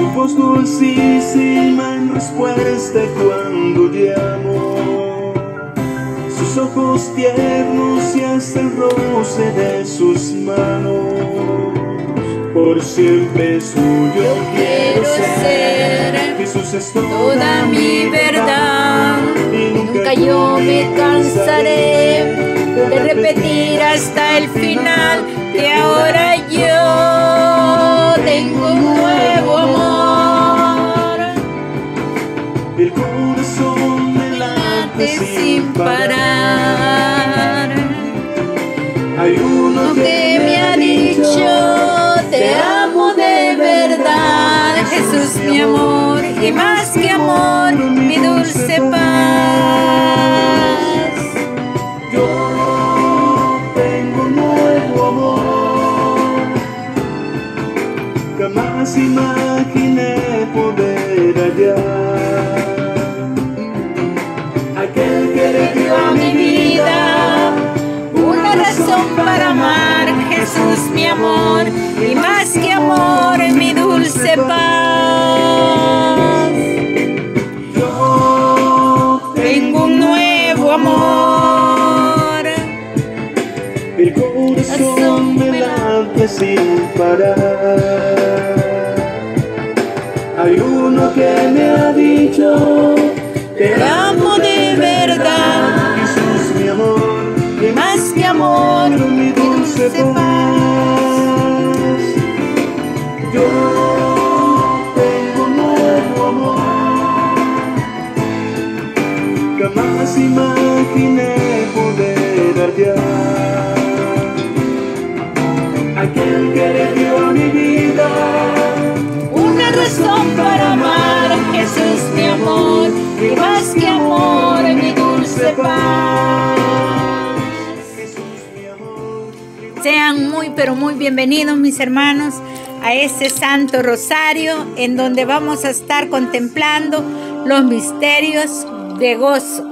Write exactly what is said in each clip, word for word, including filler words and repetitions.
Su voz dulcísima en respuesta cuando llamo, sus ojos tiernos y hasta el roce de sus manos. Por siempre suyo Yo quiero ser, Jesús es toda mi verdad, y nunca yo me cansaré de repetir hasta el final que ahora yo tengo un nuevo amor. El corazón me late sin parar. Hay uno Que me ha dicho te amo de verdad, Jesús mi amor, y más que amor, mi dulce paz. Yo tengo un nuevo amor, jamás imaginé poder hallar. Aquel que le dio A mi vida una razón para amar, Jesús mi amor, y más que amor, mi dulce paz. Yo Tengo un nuevo amor, el corazón me late sin parar. Hay uno que me ha dicho te amo de verdad, Jesús mi amor, y más que amor, mi dulce paz. Yo tengo un nuevo amor, jamás imaginé poder hallar. Aquel que le dio a mi vida una razón para amar, Jesús mi amor, y más que amor, mi dulce paz. Sean muy pero muy bienvenidos, mis hermanos, a este Santo Rosario, en donde vamos a estar contemplando los misterios de gozo.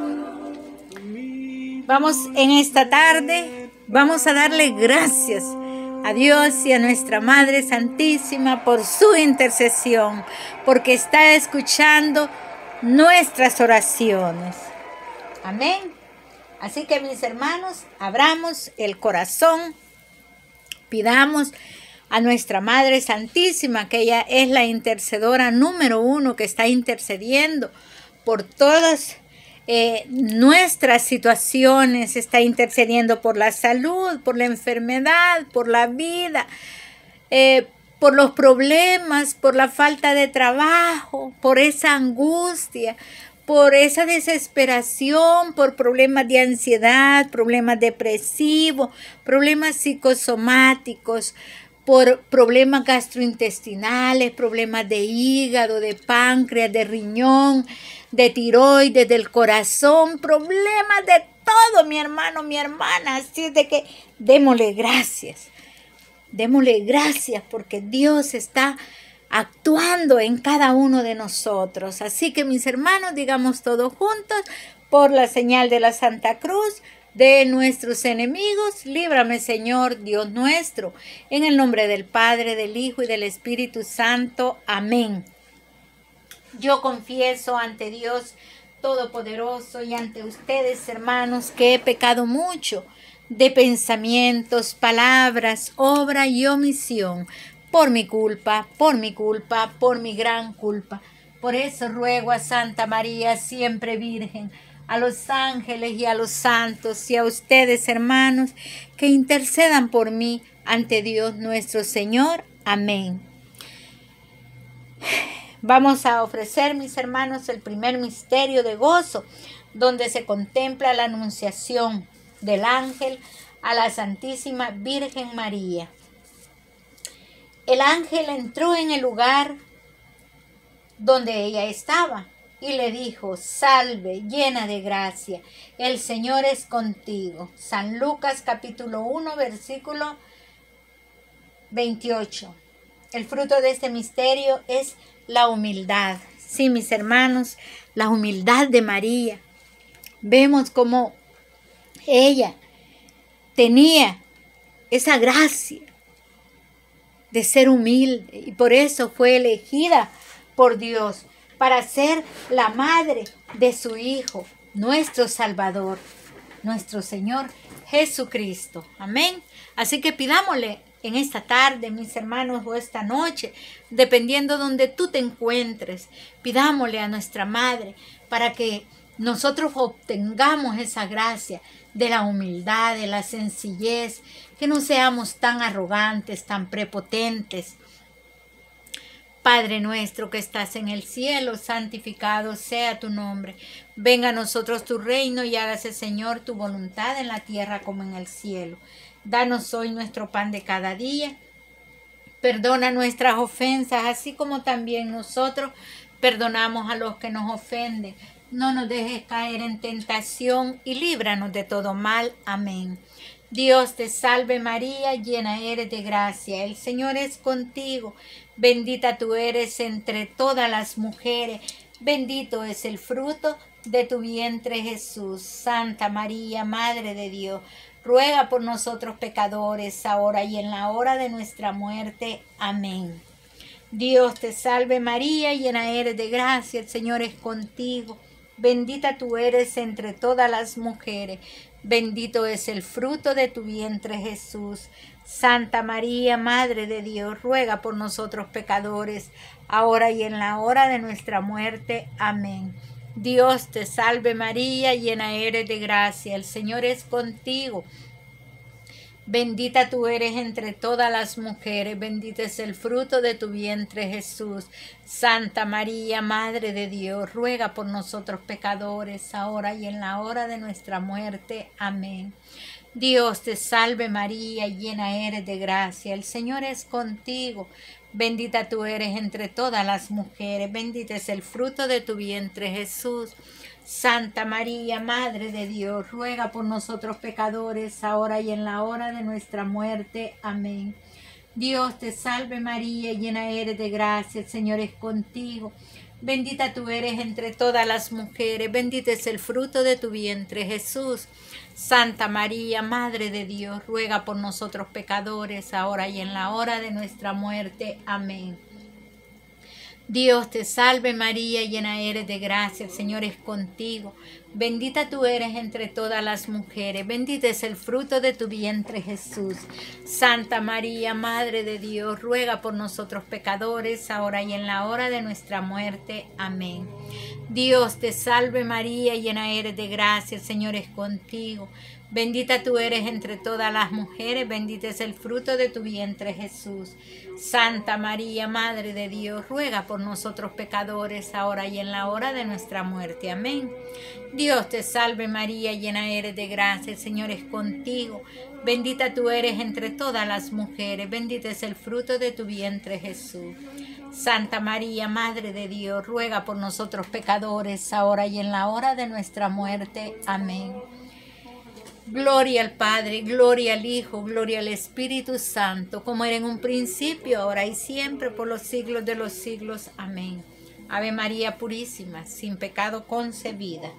Vamos en esta tarde, vamos a darle gracias a Dios y a nuestra Madre Santísima por su intercesión, porque está escuchando nuestras oraciones. Amén. Así que, mis hermanos, abramos el corazón, pidamos a nuestra Madre Santísima, que ella es la intercedora número uno, que está intercediendo por todas eh, nuestras situaciones, está intercediendo por la salud, por la enfermedad, por la vida, eh, por los problemas, por la falta de trabajo, por esa angustia, por esa desesperación, por problemas de ansiedad, problemas depresivos, problemas psicosomáticos, por problemas gastrointestinales, problemas de hígado, de páncreas, de riñón, de tiroides, del corazón, problemas de todo, mi hermano, mi hermana. Así es de que démosle gracias, démosle gracias porque Dios está actuando en cada uno de nosotros. Así que, mis hermanos, digamos todos juntos, por la señal de la Santa Cruz de nuestros enemigos, líbrame, Señor Dios nuestro, en el nombre del Padre, del Hijo y del Espíritu Santo. Amén. Yo confieso ante Dios Todopoderoso y ante ustedes, hermanos, que he pecado mucho de pensamientos, palabras, obra y omisión, por mi culpa, por mi culpa, por mi gran culpa. Por eso ruego a Santa María, siempre Virgen, a los ángeles y a los santos y a ustedes, hermanos, que intercedan por mí ante Dios nuestro Señor. Amén. Vamos a ofrecer, mis hermanos, el primer misterio de gozo, donde se contempla la anunciación del ángel a la Santísima Virgen María. El ángel entró en el lugar donde ella estaba y le dijo: salve, llena de gracia, el Señor es contigo. San Lucas capítulo uno, versículo veintiocho. El fruto de este misterio es la humildad. Sí, mis hermanos, la humildad de María. Vemos cómo ella tenía esa gracia de ser humilde y por eso fue elegida por Dios, para ser la madre de su Hijo, nuestro Salvador, nuestro Señor Jesucristo. Amén. Así que pidámosle en esta tarde, mis hermanos, o esta noche, dependiendo donde tú te encuentres, pidámosle a nuestra Madre para que nosotros obtengamos esa gracia de la humildad, de la sencillez, que no seamos tan arrogantes, tan prepotentes. Padre nuestro que estás en el cielo, santificado sea tu nombre. Venga a nosotros tu reino y hágase, Señor, tu voluntad en la tierra como en el cielo. Danos hoy nuestro pan de cada día. Perdona nuestras ofensas, así como también nosotros perdonamos a los que nos ofenden. No nos dejes caer en tentación y líbranos de todo mal. Amén. Dios te salve María, llena eres de gracia. El Señor es contigo. Bendita tú eres entre todas las mujeres. Bendito es el fruto de tu vientre Jesús. Santa María, Madre de Dios, ruega por nosotros pecadores, ahora y en la hora de nuestra muerte. Amén. Dios te salve María, llena eres de gracia, el Señor es contigo. Bendita tú eres entre todas las mujeres. Bendito es el fruto de tu vientre Jesús. Santa María, Madre de Dios, ruega por nosotros pecadores, ahora y en la hora de nuestra muerte. Amén. Dios te salve María, llena eres de gracia, el Señor es contigo. Bendita tú eres entre todas las mujeres, bendito es el fruto de tu vientre Jesús. Santa María, Madre de Dios, ruega por nosotros pecadores, ahora y en la hora de nuestra muerte. Amén. Dios te salve María, llena eres de gracia, el Señor es contigo. Bendita tú eres entre todas las mujeres, bendito es el fruto de tu vientre Jesús. Santa María, Madre de Dios, ruega por nosotros pecadores, ahora y en la hora de nuestra muerte. Amén. Dios te salve María, llena eres de gracia, el Señor es contigo. Bendita tú eres entre todas las mujeres, bendito es el fruto de tu vientre Jesús. Santa María, Madre de Dios, ruega por nosotros pecadores, ahora y en la hora de nuestra muerte. Amén. Dios te salve María, llena eres de gracia, el Señor es contigo. Bendita tú eres entre todas las mujeres, bendito es el fruto de tu vientre Jesús. Santa María, Madre de Dios, ruega por nosotros pecadores, ahora y en la hora de nuestra muerte. Amén. Dios te salve María, llena eres de gracia, el Señor es contigo. Bendita tú eres entre todas las mujeres, bendito es el fruto de tu vientre Jesús. Santa María, Madre de Dios, ruega por nosotros pecadores, ahora y en la hora de nuestra muerte. Amén. Dios te salve María, llena eres de gracia, el Señor es contigo. Bendita tú eres entre todas las mujeres, bendito es el fruto de tu vientre Jesús. Santa María, Madre de Dios, ruega por nosotros pecadores, ahora y en la hora de nuestra muerte. Amén. Gloria al Padre, gloria al Hijo, gloria al Espíritu Santo, como era en un principio, ahora y siempre, por los siglos de los siglos. Amén. Ave María Purísima, sin pecado concebida.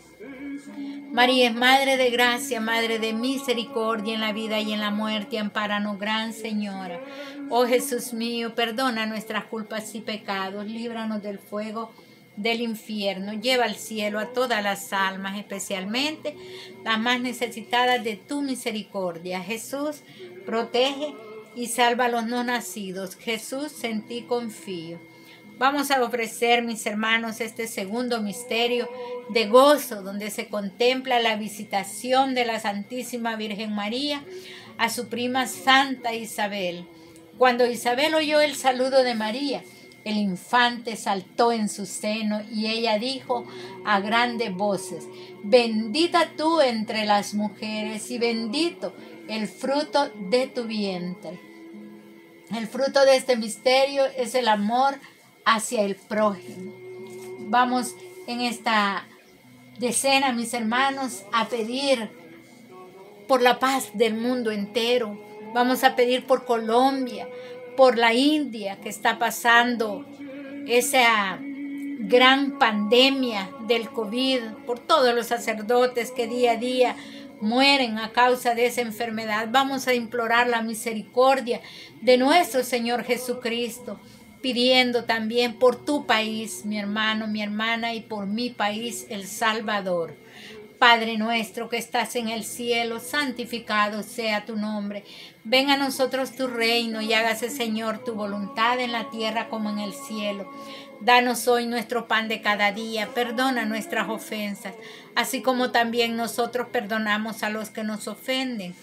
María es Madre de gracia, Madre de misericordia en la vida y en la muerte. Ampáranos, Gran Señora. Oh Jesús mío, perdona nuestras culpas y pecados, líbranos del fuego del infierno, lleva al cielo a todas las almas, especialmente las más necesitadas de tu misericordia. Jesús, protege y salva a los no nacidos. Jesús, en ti confío. Vamos a ofrecer, mis hermanos, este segundo misterio de gozo, donde se contempla la visitación de la Santísima Virgen María a su prima Santa Isabel. Cuando Isabel oyó el saludo de María, el infante saltó en su seno y ella dijo a grandes voces: bendita tú entre las mujeres y bendito el fruto de tu vientre. El fruto de este misterio es el amor hacia el prójimo. Vamos en esta decena, mis hermanos, a pedir por la paz del mundo entero. Vamos a pedir por Colombia, por la India, que está pasando esa gran pandemia del COVID, por todos los sacerdotes que día a día mueren a causa de esa enfermedad. Vamos a implorar la misericordia de nuestro Señor Jesucristo pidiendo también por tu país, mi hermano, mi hermana, y por mi país, El Salvador. Padre nuestro que estás en el cielo, santificado sea tu nombre. Venga a nosotros tu reino y hágase, Señor, tu voluntad en la tierra como en el cielo. Danos hoy nuestro pan de cada día, perdona nuestras ofensas, así como también nosotros perdonamos a los que nos ofenden.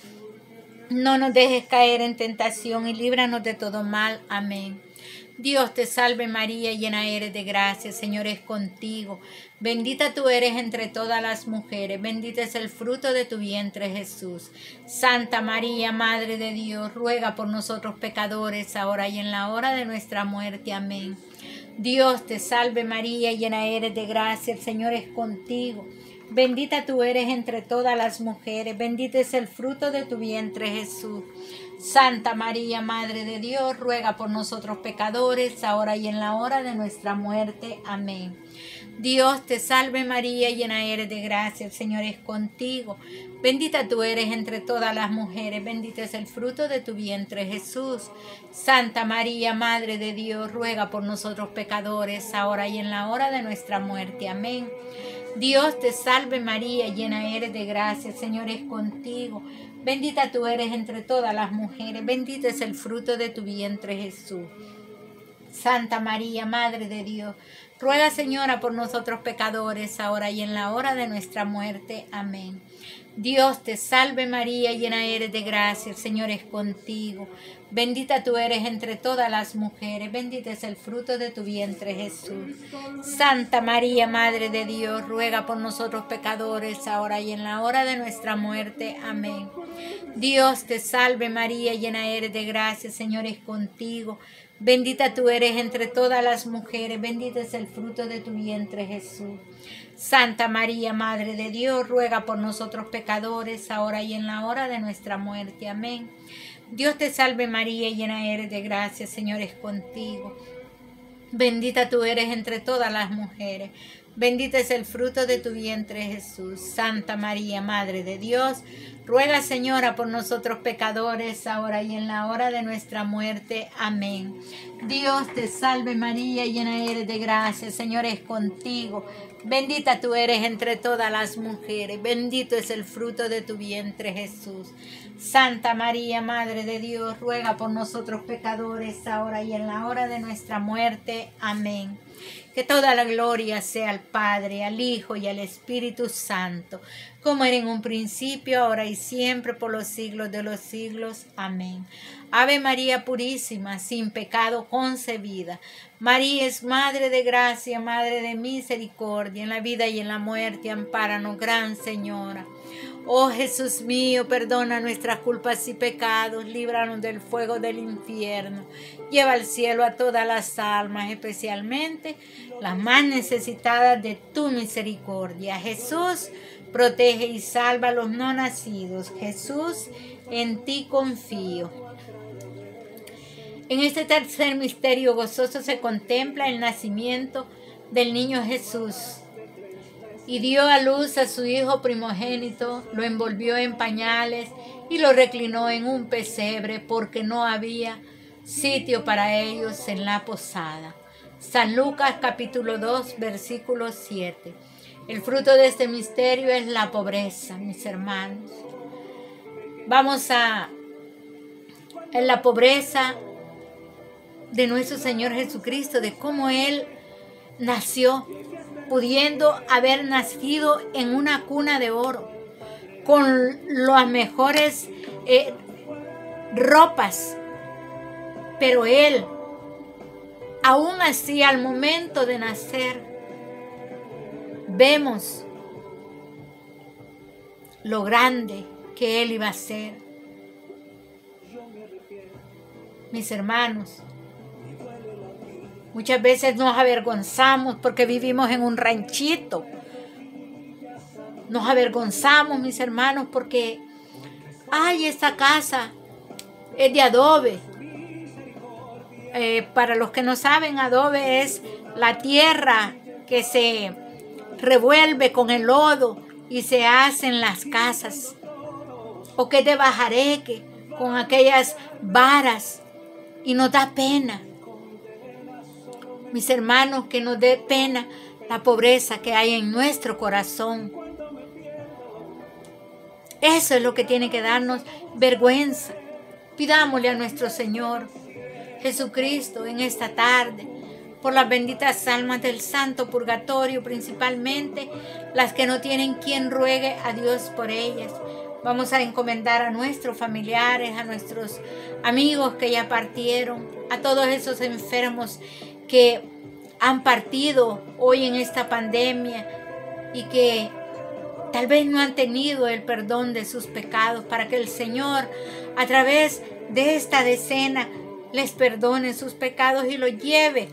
No nos dejes caer en tentación y líbranos de todo mal. Amén. Dios te salve María, llena eres de gracia, el Señor es contigo. Bendita tú eres entre todas las mujeres, bendito es el fruto de tu vientre Jesús. Santa María, Madre de Dios, ruega por nosotros pecadores, ahora y en la hora de nuestra muerte. Amén. Dios te salve María, llena eres de gracia, el Señor es contigo. Bendita tú eres entre todas las mujeres, bendito es el fruto de tu vientre Jesús. Santa María, Madre de Dios, ruega por nosotros pecadores, ahora y en la hora de nuestra muerte. Amén. Dios te salve María, llena eres de gracia, el Señor es contigo. Bendita tú eres entre todas las mujeres, bendito es el fruto de tu vientre Jesús. Santa María, Madre de Dios, ruega por nosotros pecadores, ahora y en la hora de nuestra muerte. Amén. Dios te salve María, llena eres de gracia, el Señor es contigo. Bendita tú eres entre todas las mujeres, bendito es el fruto de tu vientre Jesús. Santa María, Madre de Dios, ruega, Señora, por nosotros pecadores, ahora y en la hora de nuestra muerte. Amén. Dios te salve María, llena eres de gracia, el Señor es contigo. Bendita tú eres entre todas las mujeres, bendito es el fruto de tu vientre Jesús. Santa María, Madre de Dios, ruega por nosotros pecadores, ahora y en la hora de nuestra muerte. Amén. Dios te salve María, llena eres de gracia, el Señor es contigo. Bendita tú eres entre todas las mujeres, bendito es el fruto de tu vientre Jesús. Santa María, Madre de Dios, ruega por nosotros pecadores, ahora y en la hora de nuestra muerte. Amén. Dios te salve María, llena eres de gracia, el Señor es contigo. Bendita tú eres entre todas las mujeres, bendito es el fruto de tu vientre Jesús. Santa María, Madre de Dios, ruega, Señora, por nosotros pecadores, ahora y en la hora de nuestra muerte. Amén. Dios te salve María, llena eres de gracia, el Señor es contigo. Bendita tú eres entre todas las mujeres, bendito es el fruto de tu vientre Jesús. Santa María, Madre de Dios, ruega por nosotros pecadores, ahora y en la hora de nuestra muerte. Amén. Que toda la gloria sea al Padre, al Hijo y al Espíritu Santo, como era en un principio, ahora y siempre, por los siglos de los siglos. Amén. Ave María Purísima, sin pecado concebida. María es Madre de gracia, Madre de misericordia, en la vida y en la muerte, ampáranos, Gran Señora. Oh Jesús mío, perdona nuestras culpas y pecados, líbranos del fuego del infierno. Lleva al cielo a todas las almas, especialmente las más necesitadas de tu misericordia. Jesús, protege y salva a los no nacidos. Jesús, en ti confío. En este tercer misterio gozoso se contempla el nacimiento del niño Jesús. Y dio a luz a su hijo primogénito, lo envolvió en pañales y lo reclinó en un pesebre porque no había sitio para ellos en la posada. San Lucas capítulo dos, versículo siete. El fruto de este misterio es la pobreza, mis hermanos. Vamos a, en la pobreza de nuestro Señor Jesucristo, de cómo Él nació, pudiendo haber nacido en una cuna de oro, con las mejores eh, ropas, pero Él, aún así, al momento de nacer, vemos lo grande que Él iba a ser. Mis hermanos, muchas veces nos avergonzamos porque vivimos en un ranchito. Nos avergonzamos, mis hermanos, porque, ay, esta casa es de adobe. Eh, para los que no saben, adobe es la tierra que se revuelve con el lodo y se hacen las casas. O que es de bajareque, con aquellas varas, y nos da pena. Mis hermanos, que nos dé pena la pobreza que hay en nuestro corazón. Eso es lo que tiene que darnos vergüenza. Pidámosle a nuestro Señor Jesucristo en esta tarde, por las benditas almas del santo purgatorio, principalmente las que no tienen quien ruegue a Dios por ellas. Vamos a encomendar a nuestros familiares, a nuestros amigos que ya partieron, a todos esos enfermos que han partido hoy en esta pandemia y que tal vez no han tenido el perdón de sus pecados, para que el Señor, a través de esta decena, les perdone sus pecados y los lleve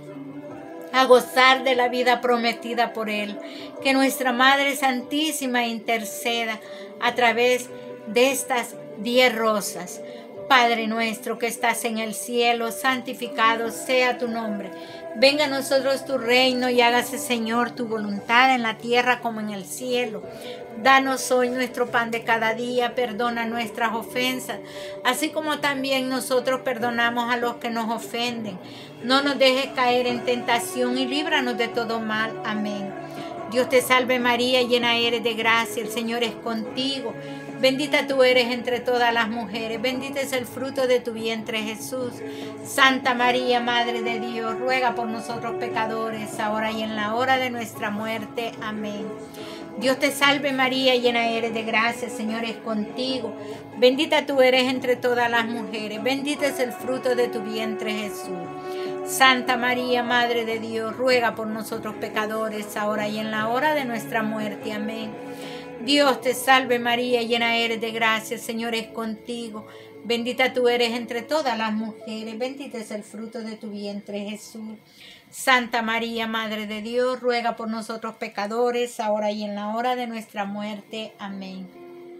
a gozar de la vida prometida por Él. Que nuestra Madre Santísima interceda a través de estas diez rosas. Padre nuestro que estás en el cielo, santificado sea tu nombre. Venga a nosotros tu reino y hágase, Señor, tu voluntad en la tierra como en el cielo. Danos hoy nuestro pan de cada día, perdona nuestras ofensas, así como también nosotros perdonamos a los que nos ofenden. No nos dejes caer en tentación y líbranos de todo mal. Amén. Dios te salve María, llena eres de gracia, el Señor es contigo. Bendita tú eres entre todas las mujeres, bendito es el fruto de tu vientre Jesús. Santa María, Madre de Dios, ruega por nosotros pecadores, ahora y en la hora de nuestra muerte. Amén. Dios te salve María, llena eres de gracia, el Señor es contigo. Bendita tú eres entre todas las mujeres, bendito es el fruto de tu vientre Jesús. Santa María, Madre de Dios, ruega por nosotros pecadores, ahora y en la hora de nuestra muerte. Amén. Dios te salve María, llena eres de gracia, el Señor es contigo. Bendita tú eres entre todas las mujeres, bendito es el fruto de tu vientre Jesús. Santa María, Madre de Dios, ruega por nosotros pecadores, ahora y en la hora de nuestra muerte. Amén.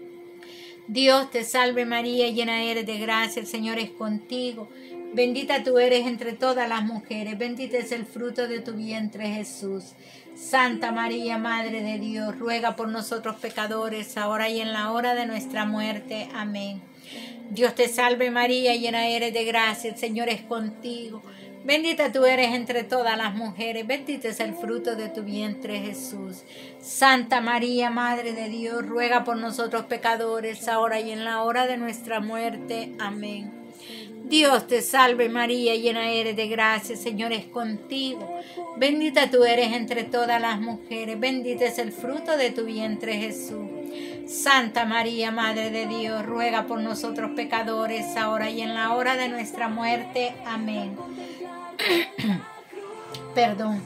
Dios te salve María, llena eres de gracia, el Señor es contigo. Bendita tú eres entre todas las mujeres, bendito es el fruto de tu vientre Jesús. Santa María, Madre de Dios, ruega por nosotros pecadores, ahora y en la hora de nuestra muerte. Amén. Dios te salve María, llena eres de gracia, el Señor es contigo. Bendita tú eres entre todas las mujeres, bendito es el fruto de tu vientre Jesús. Santa María, Madre de Dios, ruega por nosotros pecadores, ahora y en la hora de nuestra muerte. Amén. Dios te salve María, llena eres de gracia, el Señor es contigo. Bendita tú eres entre todas las mujeres, bendito es el fruto de tu vientre Jesús. Santa María, Madre de Dios, ruega por nosotros pecadores, ahora y en la hora de nuestra muerte. Amén. Perdón.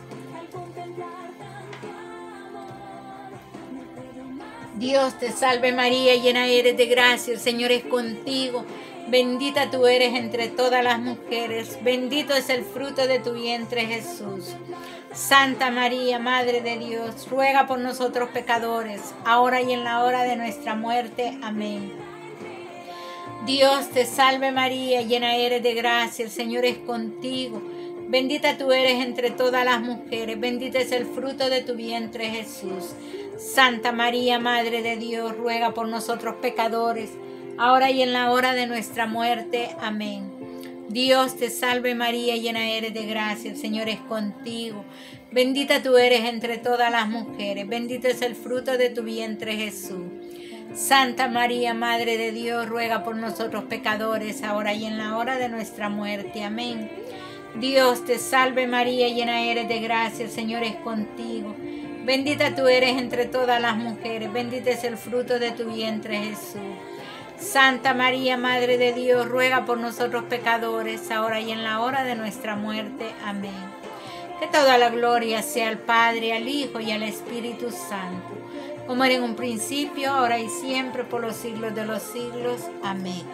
Dios te salve María, llena eres de gracia, el Señor es contigo. Bendita tú eres entre todas las mujeres, bendito es el fruto de tu vientre Jesús. Santa María, Madre de Dios, ruega por nosotros pecadores, ahora y en la hora de nuestra muerte. Amén. Dios te salve María, llena eres de gracia, el Señor es contigo. Bendita tú eres entre todas las mujeres, bendito es el fruto de tu vientre Jesús. Santa María, Madre de Dios, ruega por nosotros pecadores, ahora y en la hora de nuestra muerte. Amén. Dios te salve María, llena eres de gracia, el Señor es contigo. Bendita tú eres entre todas las mujeres, bendito es el fruto de tu vientre Jesús. Santa María, Madre de Dios, ruega por nosotros pecadores, ahora y en la hora de nuestra muerte. Amén. Dios te salve María, llena eres de gracia, el Señor es contigo. Bendita tú eres entre todas las mujeres, bendito es el fruto de tu vientre Jesús. Santa María, Madre de Dios, ruega por nosotros pecadores, ahora y en la hora de nuestra muerte. Amén. Que toda la gloria sea al Padre, al Hijo y al Espíritu Santo, como era en un principio, ahora y siempre, por los siglos de los siglos. Amén.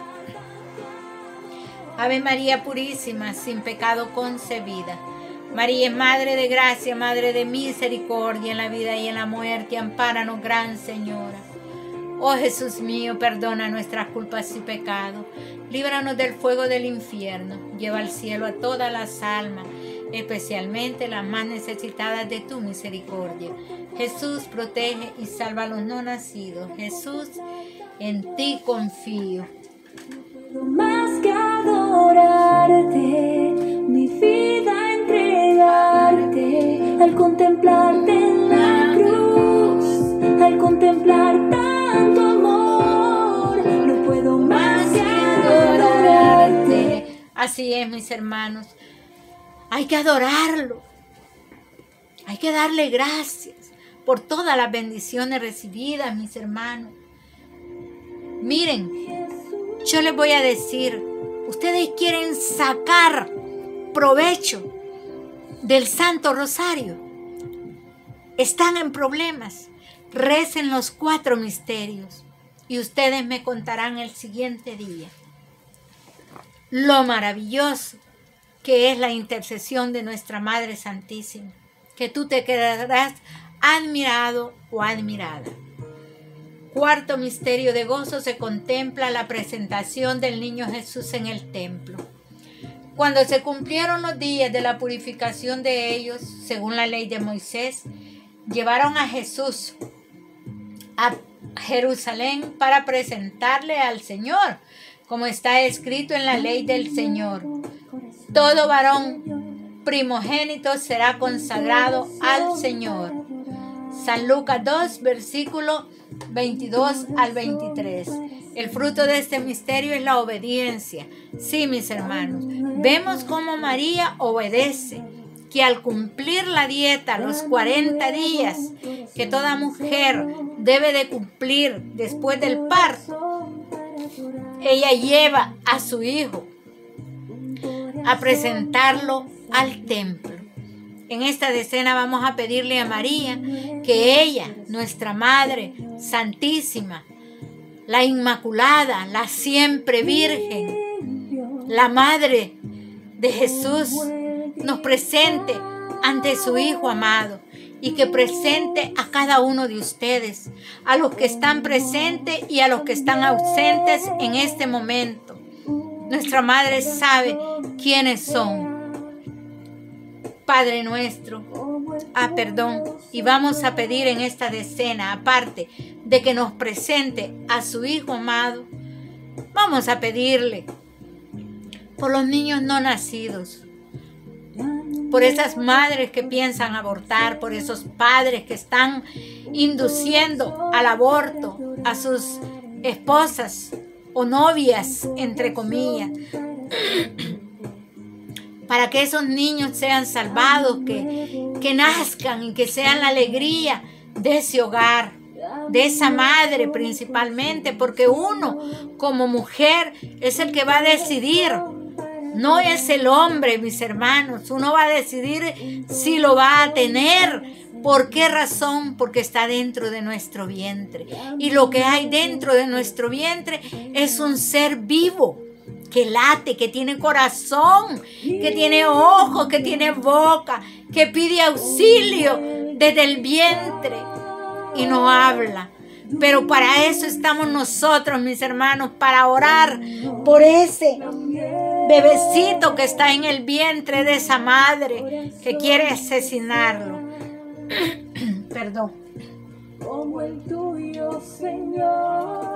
Ave María Purísima, sin pecado concebida. María es Madre de gracia, Madre de misericordia, en la vida y en la muerte. Ampáranos, Gran Señora. Oh Jesús mío, perdona nuestras culpas y pecados. Líbranos del fuego del infierno. Lleva al cielo a todas las almas, especialmente las más necesitadas de tu misericordia. Jesús, protege y salva a los no nacidos. Jesús, en ti confío. Más que adorarte, mi vida entregar. al contemplarte en la cruz, al contemplar tanto amor, no puedo más que adorarte. Así es, mis hermanos. Hay que adorarlo. Hay que darle gracias por todas las bendiciones recibidas, mis hermanos. Miren, yo les voy a decir, ustedes quieren sacar provecho del Santo Rosario, están en problemas, recen los cuatro misterios y ustedes me contarán el siguiente día lo maravilloso que es la intercesión de nuestra Madre Santísima, que tú te quedarás admirado o admirada. Cuarto misterio de gozo, se contempla la presentación del niño Jesús en el templo. Cuando se cumplieron los días de la purificación de ellos, según la ley de Moisés, llevaron a Jesús a Jerusalén para presentarle al Señor, como está escrito en la ley del Señor. Todo varón primogénito será consagrado al Señor. San Lucas dos, versículo veintidós al veintitrés. El fruto de este misterio es la obediencia. Sí, mis hermanos, vemos cómo María obedece, que al cumplir la dieta, los cuarenta días que toda mujer debe de cumplir después del parto, ella lleva a su hijo a presentarlo al templo. En esta decena vamos a pedirle a María que ella, nuestra Madre Santísima, la Inmaculada, la siempre Virgen, la Madre de Jesús, nos presente ante su Hijo amado y que presente a cada uno de ustedes, a los que están presentes y a los que están ausentes en este momento. Nuestra Madre sabe quiénes son. Padre nuestro, ah, perdón, y vamos a pedir en esta decena, aparte de que nos presente a su Hijo amado, vamos a pedirle por los niños no nacidos, por esas madres que piensan abortar, por esos padres que están induciendo al aborto a sus esposas o novias, entre comillas, para que esos niños sean salvados, que, que nazcan y que sean la alegría de ese hogar, de esa madre principalmente, porque uno como mujer es el que va a decidir, no es el hombre, mis hermanos. Uno va a decidir si lo va a tener. ¿Por qué razón? Porque está dentro de nuestro vientre. Y lo que hay dentro de nuestro vientre es un ser vivo, que late, que tiene corazón, que tiene ojos, que tiene boca, que pide auxilio desde el vientre y no habla. Pero para eso estamos nosotros, mis hermanos, para orar por ese bebecito que está en el vientre de esa madre que quiere asesinarlo. Perdón. Como el tuyo, Señor.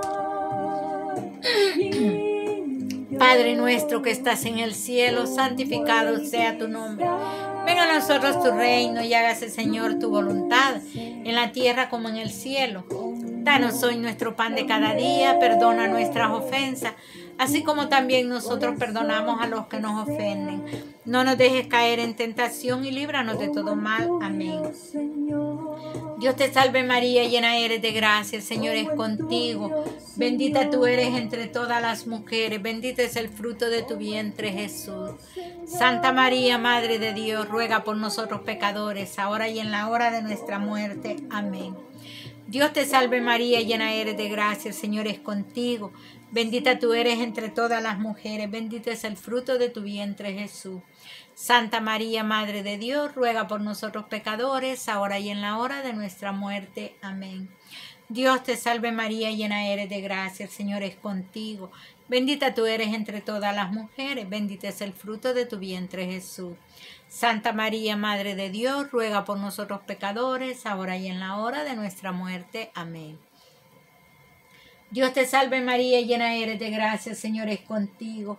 Padre nuestro que estás en el cielo, santificado sea tu nombre. Venga a nosotros tu reino y hágase, Señor, tu voluntad, en la tierra como en el cielo. Danos hoy nuestro pan de cada día, perdona nuestras ofensas, así como también nosotros perdonamos a los que nos ofenden. No nos dejes caer en tentación y líbranos de todo mal. Amén. Dios te salve María, llena eres de gracia, el Señor es contigo. Bendita tú eres entre todas las mujeres, bendito es el fruto de tu vientre, Jesús. Santa María, Madre de Dios, ruega por nosotros pecadores, ahora y en la hora de nuestra muerte. Amén. Dios te salve María, llena eres de gracia, el Señor es contigo. Bendita tú eres entre todas las mujeres, bendito es el fruto de tu vientre, Jesús. Santa María, Madre de Dios, ruega por nosotros pecadores, ahora y en la hora de nuestra muerte. Amén. Dios te salve María, llena eres de gracia, el Señor es contigo. Bendita tú eres entre todas las mujeres, bendito es el fruto de tu vientre, Jesús. Santa María, Madre de Dios, ruega por nosotros pecadores, ahora y en la hora de nuestra muerte. Amén. Dios te salve María, llena eres de gracia, el Señor es contigo.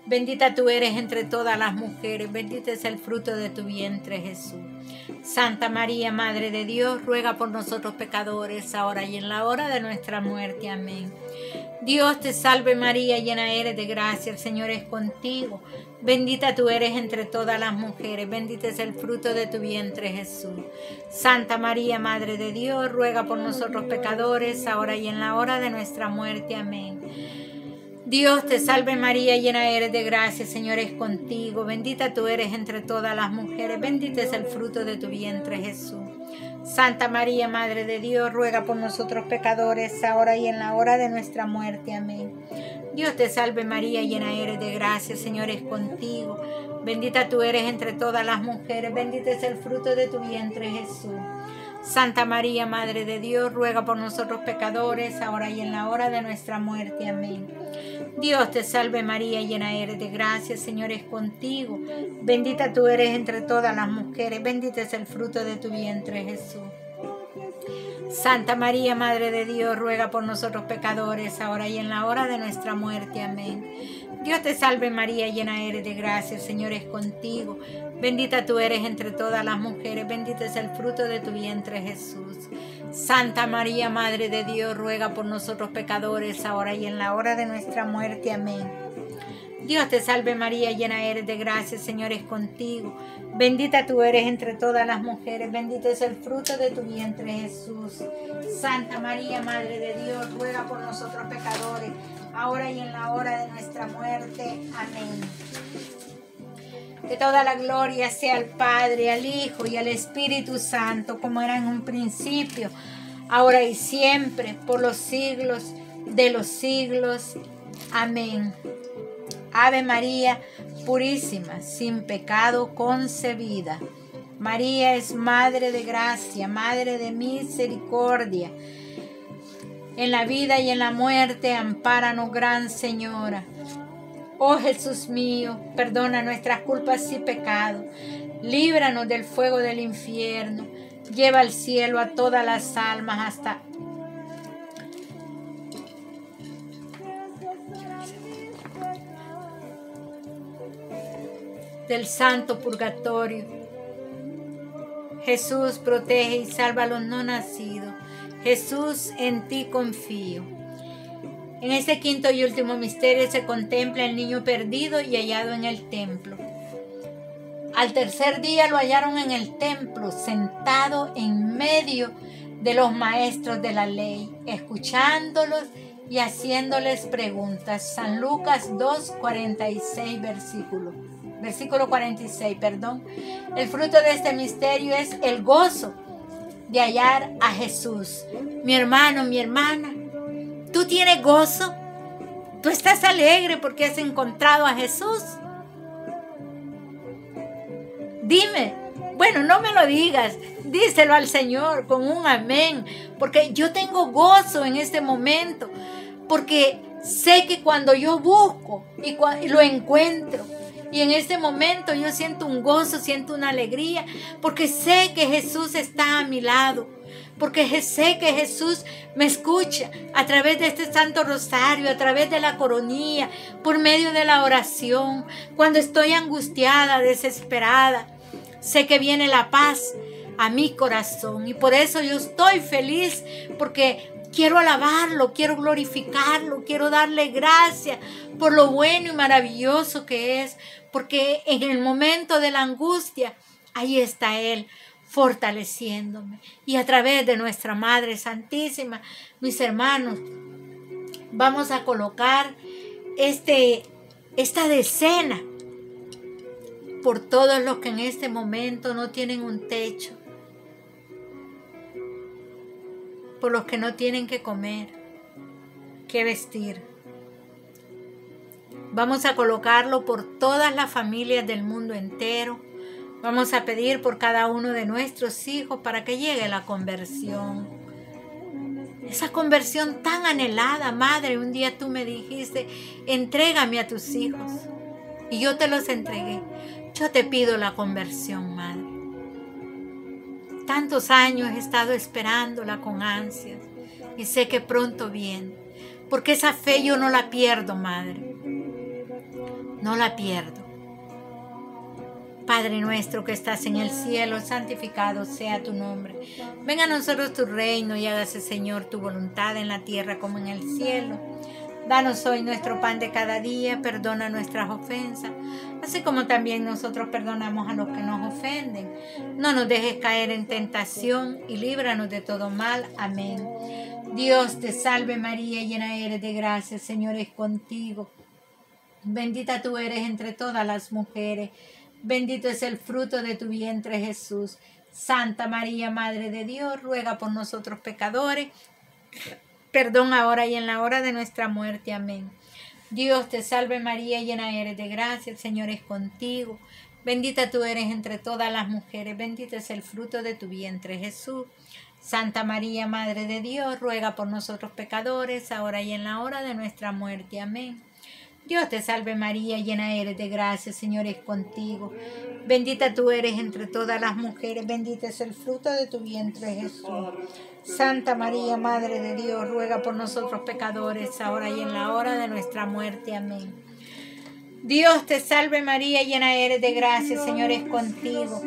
Bendita tú eres entre todas las mujeres, bendito es el fruto de tu vientre, Jesús. Santa María, Madre de Dios, ruega por nosotros pecadores, ahora y en la hora de nuestra muerte. Amén. Dios te salve María, llena eres de gracia, el Señor es contigo. Bendita tú eres entre todas las mujeres, bendito es el fruto de tu vientre, Jesús. Santa María, Madre de Dios, ruega por nosotros pecadores, ahora y en la hora de nuestra muerte. Amén. Dios te salve María, llena eres de gracia, el Señor es contigo. Bendita tú eres entre todas las mujeres, bendito es el fruto de tu vientre, Jesús. Santa María, Madre de Dios, ruega por nosotros pecadores, ahora y en la hora de nuestra muerte. Amén. Dios te salve María, llena eres de gracia, el Señor es contigo. Bendita tú eres entre todas las mujeres, bendito es el fruto de tu vientre, Jesús. Santa María, Madre de Dios, ruega por nosotros pecadores, ahora y en la hora de nuestra muerte. Amén. Dios te salve María, llena eres de gracia, el Señor es contigo. Bendita tú eres entre todas las mujeres, bendito es el fruto de tu vientre, Jesús. Santa María, Madre de Dios, ruega por nosotros pecadores, ahora y en la hora de nuestra muerte. Amén. Dios te salve María, llena eres de gracia, el Señor es contigo. Bendita tú eres entre todas las mujeres, bendito es el fruto de tu vientre, Jesús. Santa María, Madre de Dios, ruega por nosotros pecadores, ahora y en la hora de nuestra muerte. Amén. Dios te salve María, llena eres de gracia, el Señor es contigo. Bendita tú eres entre todas las mujeres, bendito es el fruto de tu vientre, Jesús. Santa María, Madre de Dios, ruega por nosotros pecadores, ahora y en la hora de nuestra muerte. Amén. Que toda la gloria sea al Padre, al Hijo y al Espíritu Santo, como era en un principio, ahora y siempre, por los siglos de los siglos. Amén. Ave María, purísima, sin pecado concebida. María es Madre de gracia, Madre de misericordia. En la vida y en la muerte, ampáranos, Gran Señora. Oh Jesús mío, perdona nuestras culpas y pecados. Líbranos del fuego del infierno. Lleva al cielo a todas las almas hasta del santo purgatorio. Jesús, protege y salva a los no nacidos. Jesús, en ti confío. En este quinto y último misterio se contempla el niño perdido y hallado en el templo. Al tercer día lo hallaron en el templo, sentado en medio de los maestros de la ley, escuchándolos y haciéndoles preguntas. San Lucas dos, cuarenta y seis, versículo. Versículo cuarenta y seis, perdón. El fruto de este misterio es el gozo de hallar a Jesús. Mi hermano, mi hermana, ¿tú tienes gozo? ¿Tú estás alegre porque has encontrado a Jesús? Dime. Bueno, no me lo digas. Díselo al Señor con un amén. Porque yo tengo gozo en este momento. Porque sé que cuando yo busco y lo encuentro, y en este momento yo siento un gozo, siento una alegría, porque sé que Jesús está a mi lado, porque sé que Jesús me escucha a través de este Santo Rosario, a través de la coronilla, por medio de la oración. Cuando estoy angustiada, desesperada, sé que viene la paz a mi corazón, y por eso yo estoy feliz, porque quiero alabarlo, quiero glorificarlo, quiero darle gracias por lo bueno y maravilloso que es, porque en el momento de la angustia, ahí está Él fortaleciéndome. Y a través de nuestra Madre Santísima, mis hermanos, vamos a colocar este, esta decena por todos los que en este momento no tienen un techo, por los que no tienen que comer, que vestir. Vamos a colocarlo por todas las familias del mundo entero. Vamos a pedir por cada uno de nuestros hijos para que llegue la conversión. Esa conversión tan anhelada, Madre. Un día tú me dijiste, entrégame a tus hijos. Y yo te los entregué. Yo te pido la conversión, Madre. Tantos años he estado esperándola con ansias y sé que pronto viene, porque esa fe yo no la pierdo, Madre. no la pierdo. Padre nuestro que estás en el cielo, santificado sea tu nombre. Venga a nosotros tu reino y hágase, Señor, tu voluntad en la tierra como en el cielo. Danos hoy nuestro pan de cada día, perdona nuestras ofensas, así como también nosotros perdonamos a los que nos ofenden. No nos dejes caer en tentación y líbranos de todo mal. Amén. Dios te salve María, llena eres de gracia, el Señor es contigo. Bendita tú eres entre todas las mujeres, bendito es el fruto de tu vientre Jesús. Santa María, Madre de Dios, ruega por nosotros pecadores, perdón ahora y en la hora de nuestra muerte. Amén. Dios te salve María, llena eres de gracia, el Señor es contigo. Bendita tú eres entre todas las mujeres, bendito es el fruto de tu vientre Jesús. Santa María, Madre de Dios, ruega por nosotros pecadores, ahora y en la hora de nuestra muerte. Amén. Dios te salve María, llena eres de gracia, el Señor es contigo. Bendita tú eres entre todas las mujeres, bendito es el fruto de tu vientre Jesús. Santa María, Madre de Dios, ruega por nosotros pecadores, ahora y en la hora de nuestra muerte. Amén. Dios te salve María, llena eres de gracia, el Señor es contigo.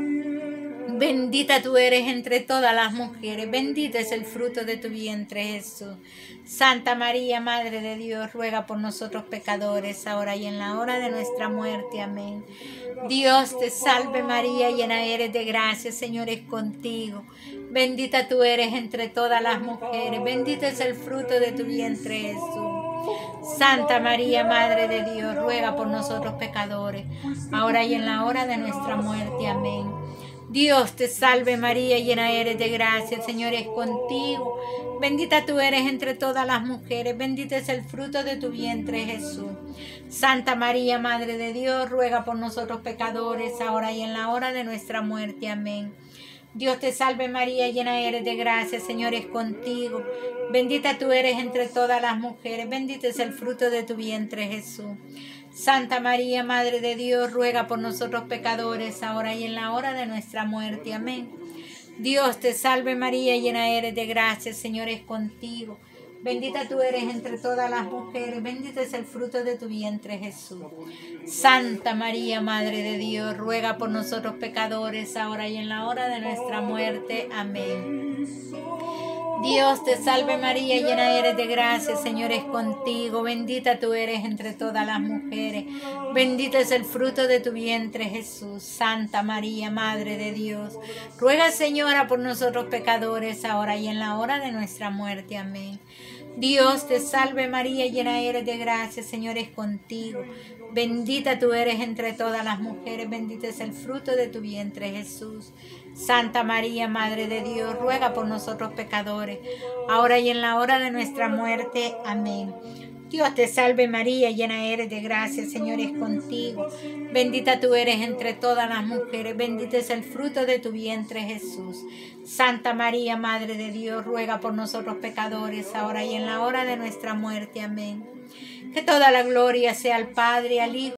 Bendita tú eres entre todas las mujeres, bendito es el fruto de tu vientre Jesús. Santa María, Madre de Dios, ruega por nosotros pecadores, ahora y en la hora de nuestra muerte. Amén. Dios te salve María, llena eres de gracia, el Señor es contigo. Bendita tú eres entre todas las mujeres, bendito es el fruto de tu vientre Jesús. Santa María, Madre de Dios, ruega por nosotros pecadores, ahora y en la hora de nuestra muerte. Amén. Dios te salve María, llena eres de gracia, el Señor es contigo. Bendita tú eres entre todas las mujeres, bendito es el fruto de tu vientre Jesús. Santa María, Madre de Dios, ruega por nosotros pecadores, ahora y en la hora de nuestra muerte. Amén. Dios te salve María, llena eres de gracia, el Señor es contigo. Bendita tú eres entre todas las mujeres, bendito es el fruto de tu vientre Jesús. Santa María, Madre de Dios, ruega por nosotros pecadores, ahora y en la hora de nuestra muerte. Amén. Dios te salve María, llena eres de gracia, el Señor es contigo. Bendita tú eres entre todas las mujeres, bendito es el fruto de tu vientre Jesús. Santa María, Madre de Dios, ruega por nosotros pecadores, ahora y en la hora de nuestra muerte. Amén. Dios te salve María, llena eres de gracia, el Señor es contigo. Bendita tú eres entre todas las mujeres, bendito es el fruto de tu vientre Jesús. Santa María, Madre de Dios, ruega Señora por nosotros pecadores, ahora y en la hora de nuestra muerte. Amén. Dios te salve María, llena eres de gracia, el Señor es contigo. Bendita tú eres entre todas las mujeres, bendito es el fruto de tu vientre Jesús. Santa María, Madre de Dios, ruega por nosotros pecadores, ahora y en la hora de nuestra muerte. Amén. Dios te salve María, llena eres de gracia, el Señor es contigo. Bendita tú eres entre todas las mujeres, bendito es el fruto de tu vientre Jesús. Santa María, Madre de Dios, ruega por nosotros pecadores, ahora y en la hora de nuestra muerte. Amén. Que toda la gloria sea al Padre, al Hijo